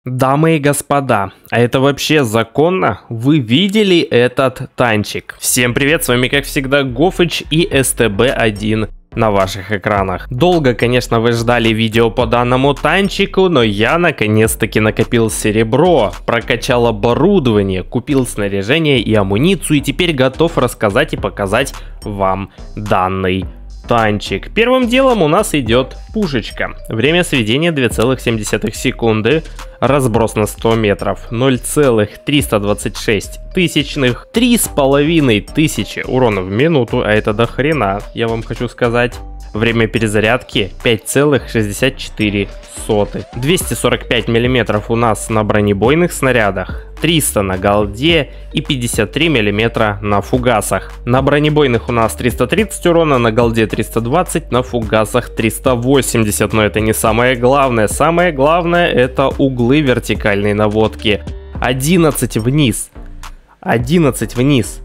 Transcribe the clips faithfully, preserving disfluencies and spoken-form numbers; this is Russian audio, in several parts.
Дамы и господа, а это вообще законно? Вы видели этот танчик? Всем привет, с вами как всегда Гофыч и эс тэ бэ один на ваших экранах. Долго, конечно, вы ждали видео по данному танчику, но я наконец-таки накопил серебро, прокачал оборудование, купил снаряжение и амуницию и теперь готов рассказать и показать вам данный танчик. Первым делом у нас идет пушечка. Время сведения две целых семь десятых секунды. Разброс на сто метров ноль целых триста двадцать шесть тысячных. три с половиной тысячи урона в минуту, а это до хрена, я вам хочу сказать. Время перезарядки пять целых шестьдесят четыре сотых. двести сорок пять миллиметров у нас на бронебойных снарядах, триста на голде и пятьдесят три миллиметра на фугасах. На бронебойных у нас триста тридцать урона, на голде триста двадцать, на фугасах триста восемьдесят. Но это не самое главное. Самое главное — это углы вертикальной наводки. одиннадцать вниз. одиннадцать вниз.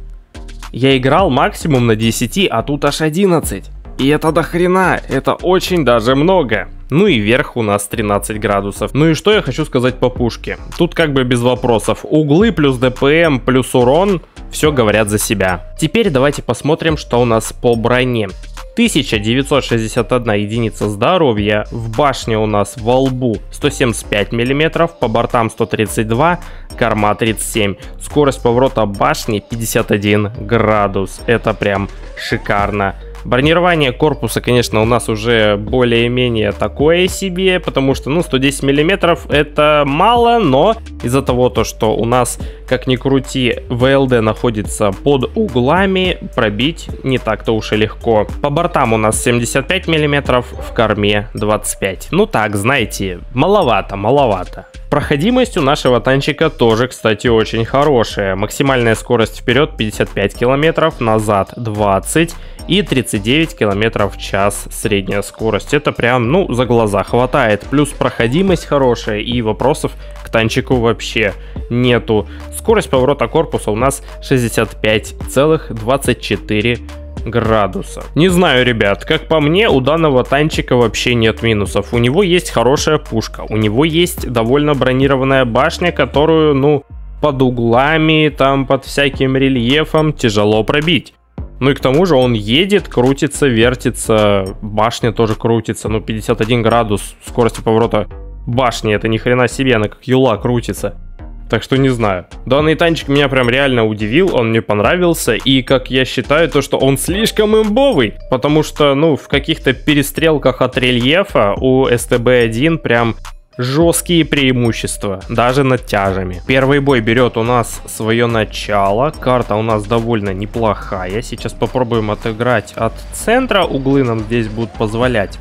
Я играл максимум на десяти, а тут аж одиннадцать. И это до хрена, это очень даже много. Ну и вверх у нас тринадцать градусов. Ну и что я хочу сказать по пушке? Тут как бы без вопросов. Углы плюс дэ пэ эм плюс урон, все говорят за себя. Теперь давайте посмотрим, что у нас по броне. тысяча девятьсот шестьдесят одна единица здоровья. В башне у нас во лбу сто семьдесят пять миллиметров, по бортам сто тридцать два, корма тридцать семь. Скорость поворота башни пятьдесят один градус. Это прям шикарно. Бронирование корпуса, конечно, у нас уже более-менее такое себе, потому что, ну, сто десять миллиметров это мало, но из-за того, то, что у нас, как ни крути, вэ эл дэ находится под углами, пробить не так-то уж и легко. По бортам у нас семьдесят пять миллиметров, в корме двадцать пять. Ну так, знаете, маловато, маловато. Проходимость у нашего танчика тоже, кстати, очень хорошая. Максимальная скорость вперед пятьдесят пять километров, назад двадцать и тридцать девять километров в час средняя скорость. Это прям, ну, за глаза хватает. Плюс проходимость хорошая и вопросов к танчику вообще нету. Скорость поворота корпуса у нас шестьдесят пять целых двадцать четыре градуса. Не знаю, ребят, как по мне, у данного танчика вообще нет минусов. У него есть хорошая пушка, у него есть довольно бронированная башня, которую, ну, под углами, там, под всяким рельефом тяжело пробить. Ну и к тому же он едет, крутится, вертится, башня тоже крутится, ну, пятьдесят один градус скорости поворота башни, это ни хрена себе, она как юла крутится. Так что не знаю. Данный танчик меня прям реально удивил, он мне понравился. И как я считаю, то что он слишком имбовый. Потому что, ну, в каких-то перестрелках от рельефа у эс тэ бэ один прям жесткие преимущества. Даже над тяжами. Первый бой берет у нас свое начало. Карта у нас довольно неплохая. Сейчас попробуем отыграть от центра. Углы нам здесь будут позволять,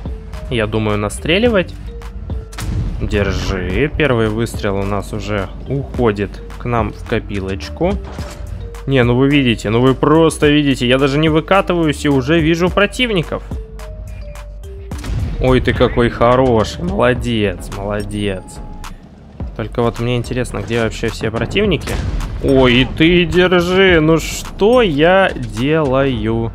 я думаю, настреливать. Держи. Первый выстрел у нас уже уходит к нам в копилочку. Не, ну вы видите, ну вы просто видите. Я даже не выкатываюсь и уже вижу противников. Ой, ты какой хороший. Молодец, молодец. Только вот мне интересно, где вообще все противники? Ой, и ты держи. Ну что я делаю?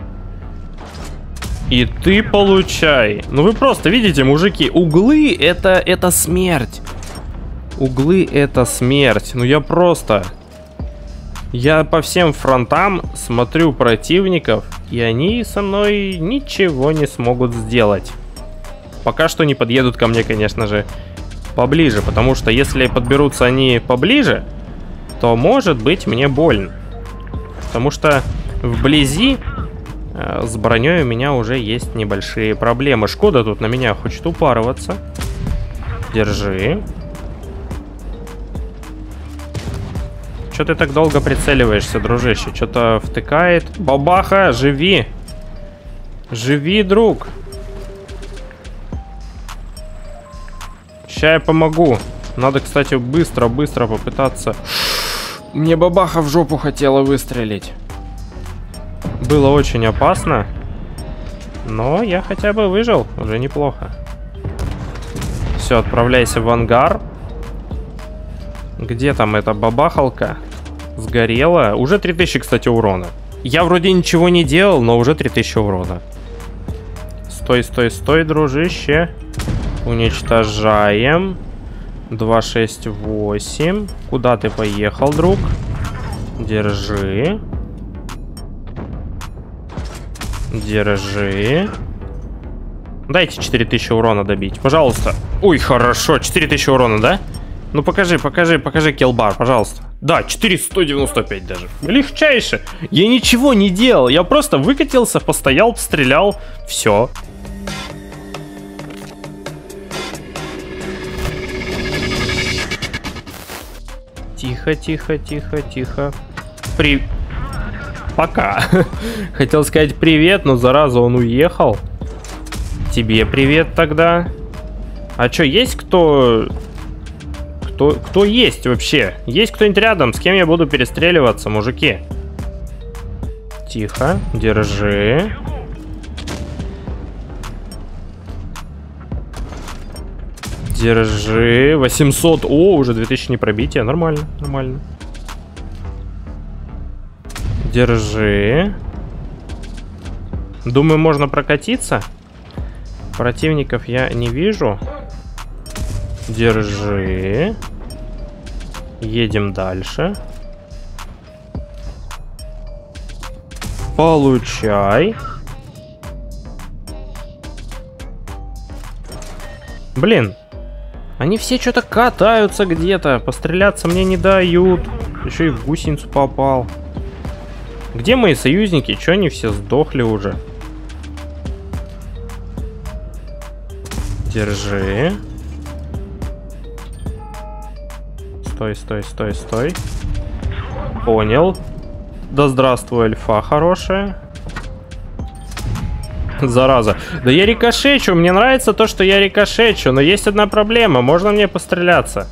И ты получай. Ну вы просто видите, мужики, углы это, это смерть. Углы это смерть. Ну я просто... Я по всем фронтам смотрю противников, и они со мной ничего не смогут сделать. Пока что не подъедут ко мне, конечно же, поближе. Потому что если подберутся они поближе, то может быть мне больно. Потому что вблизи... С броней у меня уже есть небольшие проблемы. Шкода тут на меня хочет упарываться. Держи. Че ты так долго прицеливаешься, дружище? Что-то втыкает. Бабаха, живи. Живи, друг. Сейчас я помогу. Надо, кстати, быстро-быстро попытаться. Мне бабаха в жопу хотела выстрелить. Было очень опасно, но я хотя бы выжил, уже неплохо. Все, отправляйся в ангар. Где там эта бабахалка? Сгорела. Уже три тысячи, кстати, урона. Я вроде ничего не делал, но уже три тысячи урона. Стой, стой, стой, дружище. Уничтожаем. два, шесть, восемь. Куда ты поехал, друг? Держи. Держи. Дайте четыре тысячи урона добить, пожалуйста. Ой, хорошо, четыре тысячи урона, да? Ну покажи, покажи, покажи киллбар, пожалуйста. Да, четыреста сто девяносто пять даже. Легчайше. Я ничего не делал, я просто выкатился, постоял, стрелял. Все. Тихо, тихо, тихо, тихо. При... Пока. Хотел сказать привет, но зараза он уехал. Тебе привет тогда. А чё, есть кто... Кто, кто есть вообще? Есть кто-нибудь рядом? С кем я буду перестреливаться, мужики? Тихо, держи. Держи. восемьсот. О, уже две тысячи не пробитие. Нормально, нормально. Держи. Думаю, можно прокатиться. Противников я не вижу. Держи. Едем дальше. Получай. Блин. Они все что-то катаются где-то. Постреляться мне не дают. Еще и в гусеницу попал. Где мои союзники? Че они все сдохли уже? Держи. Стой, стой, стой, стой. Понял. Да здравствуй, альфа хорошая. Зараза. Да я рикошечу. Мне нравится то, что я рикошечу. Но есть одна проблема. Можно мне постреляться?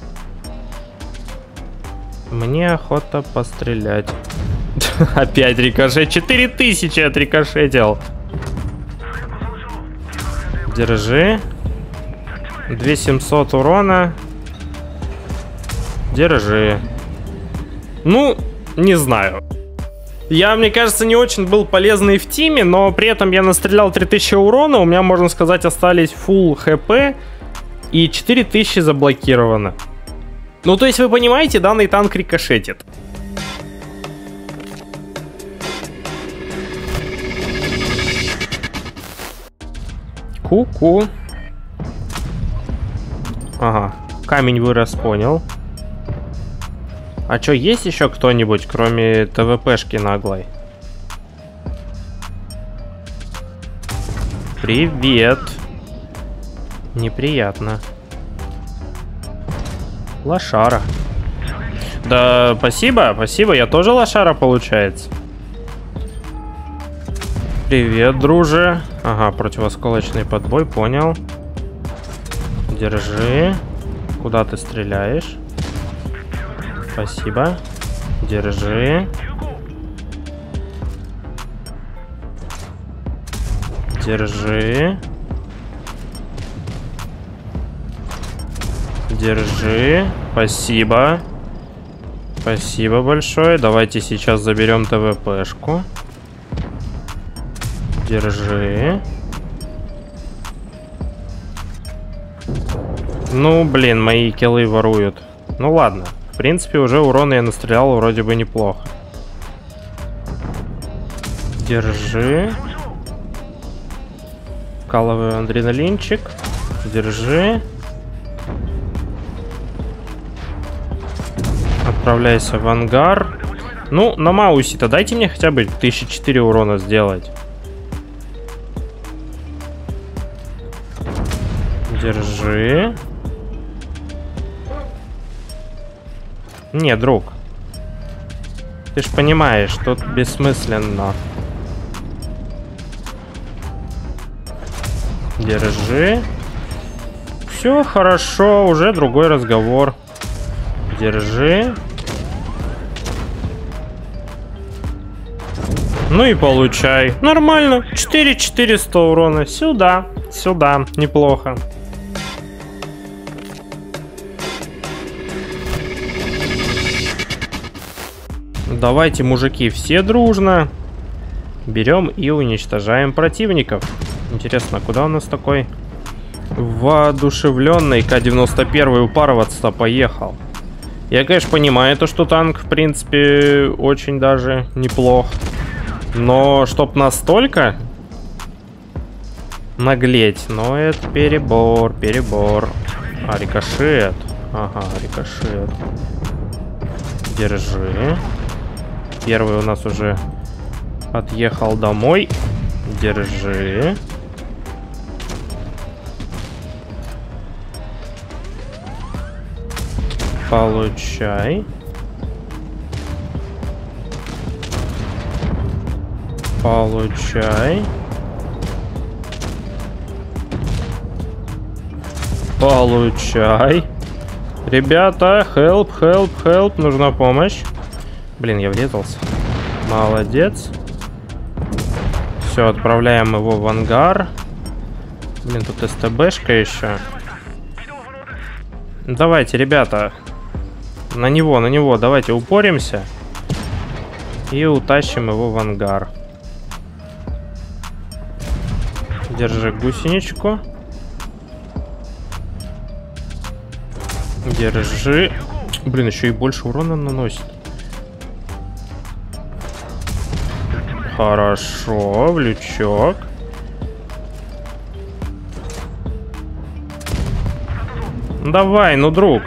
Мне охота пострелять. Опять рикошет. четыре тысячи отрикошетил. Держи. две тысячи семьсот урона. Держи. Ну, не знаю. Я, мне кажется, не очень был полезный в тиме, но при этом я настрелял три тысячи урона. У меня, можно сказать, остались full хп. И четыре тысячи заблокировано. Ну, то есть, вы понимаете, данный танк рикошетит. Ку-ку. Ага, камень вырос, понял. А чё, есть еще кто-нибудь, кроме ТВПшки наглой? Привет. Неприятно. Лошара. Да, спасибо, спасибо, я тоже лошара, получается. Привет, друже. Ага, противосколочный подбой, понял. Держи. Куда ты стреляешь? Спасибо. Держи. Держи. Держи. Спасибо. Спасибо большое. Давайте сейчас заберем ТВПшку. Держи. Ну, блин, мои киллы воруют. Ну ладно. В принципе, уже урона я настрелял вроде бы неплохо. Держи. Вкалываю адреналинчик. Держи. Отправляйся в ангар. Ну, на Маусе-то дайте мне хотя бы тысяча четыре урона сделать. Держи. Не, друг. Ты ж понимаешь, тут бессмысленно. Держи. Все хорошо, уже другой разговор. Держи. Ну и получай. Нормально. четыре тысячи четыреста урона. Сюда. Сюда. Неплохо. Давайте, мужики, все дружно берем и уничтожаем противников. Интересно, куда у нас такой воодушевленный К девяносто один упарываться поехал. Я, конечно, понимаю то, что танк, в принципе, очень даже неплох. Но чтоб настолько наглеть, но это перебор, перебор. А, рикошет. Ага, рикошет. Держи. Первый у нас уже отъехал домой. Держи. Получай. Получай. Получай. Ребята, help, help, help. Нужна помощь. Блин, я врезался. Молодец. Все, отправляем его в ангар. Блин, тут СТБшка еще. Давайте, ребята. На него, на него. Давайте упоримся. И утащим его в ангар. Держи гусеничку. Держи. Блин, еще и больше урона наносит. Хорошо, в лючок. Давай, ну, друг.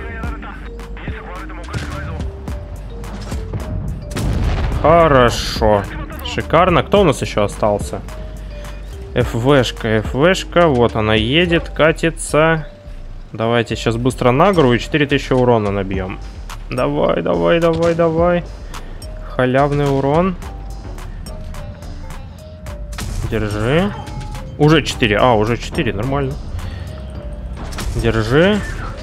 Хорошо. Шикарно. Кто у нас еще остался? ФВшка, ФВшка. Вот она едет, катится. Давайте сейчас быстро на гору и четыре тысячи урона набьем. Давай, давай, давай, давай. Халявный урон. Держи. Уже четыре. А, уже четыре, нормально. Держи.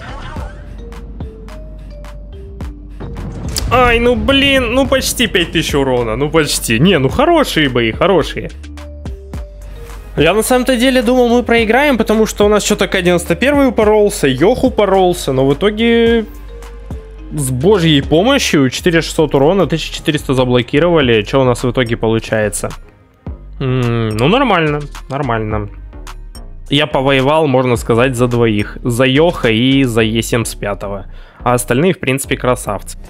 Ай, ну блин, ну почти пять тысяч урона, ну почти. Не, ну хорошие бои, хорошие. Я на самом-то деле думал, мы проиграем, потому что у нас что-то К девяносто один упоролся, Йох упоролся, но в итоге с божьей помощью четыре тысячи шестьсот урона, тысяча четыреста заблокировали. Что у нас в итоге получается? М-м, ну нормально, нормально. Я повоевал, можно сказать, за двоих. За Йоха и за Е семьдесят пять. А остальные, в принципе, красавцы.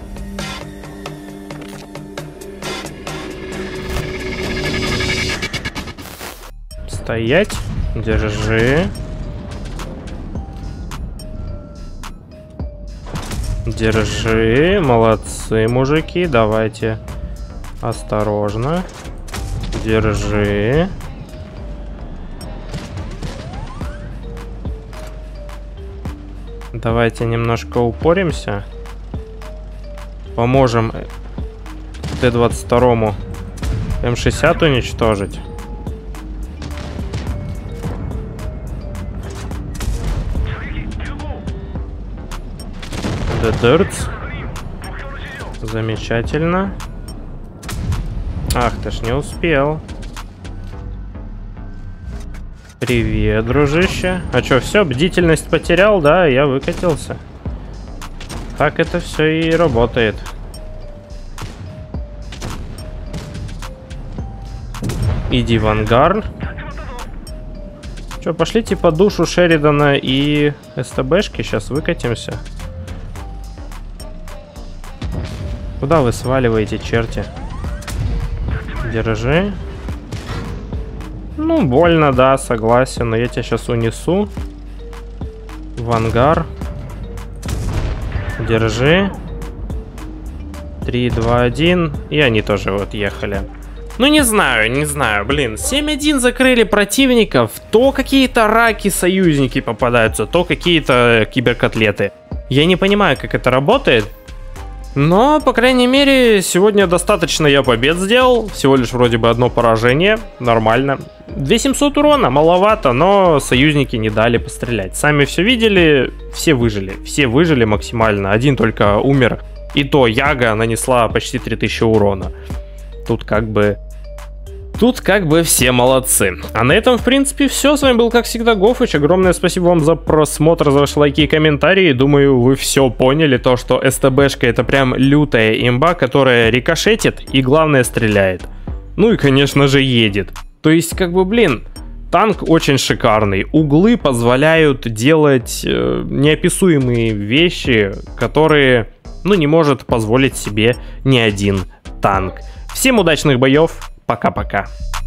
Стоять. Держи. Держи. Молодцы, мужики. Давайте. Осторожно. Держи. Давайте немножко упоримся. Поможем Т двадцать два М шестьдесят уничтожить. Дедерц. Замечательно. Ах, ты ж не успел. Привет, дружище. А чё, все, бдительность потерял, да? Я выкатился. Так это все и работает. Иди в ангар. Чё, пошлите по душу Шеридана и СТБшки. Сейчас выкатимся. Куда вы сваливаете, черти? Держи. Ну, больно, да, согласен. Но я тебя сейчас унесу. В ангар. Держи. три, два, один. И они тоже вот ехали. Ну, не знаю, не знаю, блин. семь один закрыли противников. То какие-то раки союзники попадаются, то какие-то киберкотлеты. Я не понимаю, как это работает. Но, по крайней мере, сегодня достаточно я побед сделал. Всего лишь вроде бы одно поражение. Нормально. две тысячи семьсот урона, маловато, но союзники не дали пострелять. Сами все видели, все выжили. Все выжили максимально. Один только умер. И то Яга нанесла почти три тысячи урона. Тут как бы... Тут как бы все молодцы. А на этом, в принципе, все. С вами был, как всегда, Гофыч. Огромное спасибо вам за просмотр, за ваши лайки и комментарии. Думаю, вы все поняли. То, что СТБшка это прям лютая имба, которая рикошетит и, главное, стреляет. Ну и, конечно же, едет. То есть, как бы, блин, Танк очень шикарный. Углы позволяют делать э, неописуемые вещи, которые, ну, не может позволить себе ни один танк. Всем удачных боев. Пока-пока.